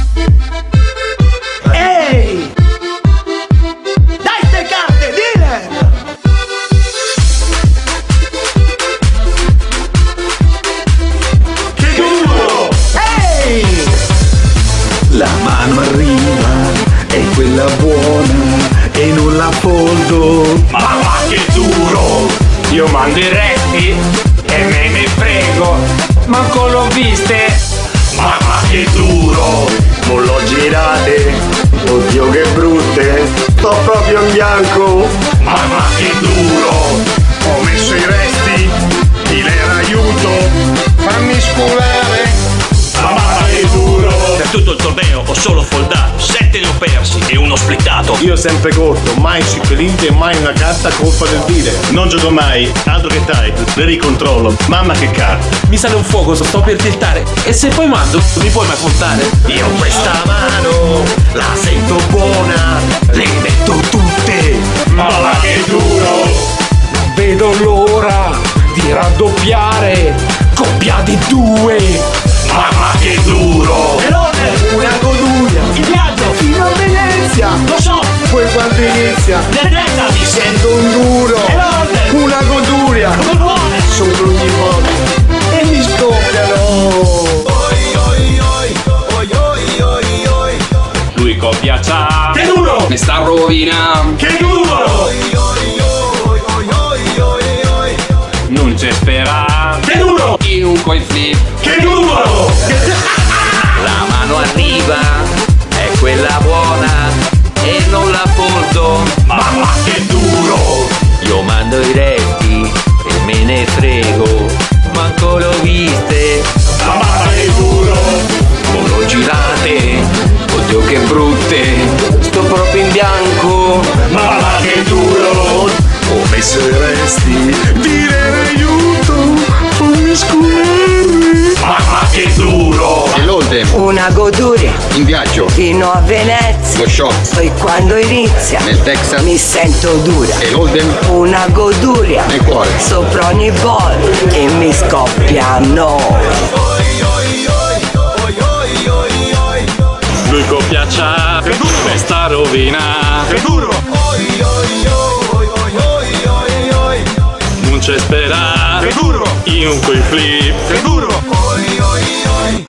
Ehi! Dai ste carte, dealer! Che duro! Ehi! La mano arriva, è quella buona e non la foldo. Mamma che duro! Io mando i retti e me ne frego, manco l'ho viste. Mamma che duro! Non l'ho girate, oddio che brutte, sto proprio in bianco. Mamma che duro! Ho messo i resti, ti l'era aiuto, fammi sculare. Mamma che duro! Per tutto il torneo ho solo foldato, 7 ne ho persi e uno splittato. Io sempre corto, mai ciclite e mai una carta colpa del dire. Non gioco mai, altro che type, le ricontrollo. Mamma che carta. Mi sale un fuoco, sto per tiltare. E se poi mando, mi puoi mai fontare? Io questa mano la sento buona, le metto tutte. Mamma che duro! Vedo l'ora di raddoppiare. Coppia di 2. Mamma che duro! Una goduria! Il viaggio, Fino a Venezia! lo so, Poi quando inizia l'ennesima mi sento un duro! l'ordine, Una goduria! come vuole. Sopra ogni volta! E mi scoppiano! Lui coppia c'ha. Che duro! Mi sta rovinando. Che duro! Non c'è speranza. Che duro! In un coin flip. Che duro! La mano arriva, è quella buona e non la foldo. Mamma che duro! Io mando i resti e me ne frego, manco l'ho viste. Mamma che duro! Non l'ho girate, oddio che brutte, sto proprio in bianco. Mamma che duro! Ho messo i resti, dire aiuto, fammi sculare. Mamma che duro! E l'Olden, Una goduria in viaggio, fino a Venezia. lo shock, Poi quando inizia nel Texas, mi sento dura. e l'Olden Una goduria nel cuore. sopra ogni bolla e mi scoppiano. Lui coppia c'ha. Mi sta rovinando. Che duro! Non c'è speranza. Che duro! In un coin flip. Che duro!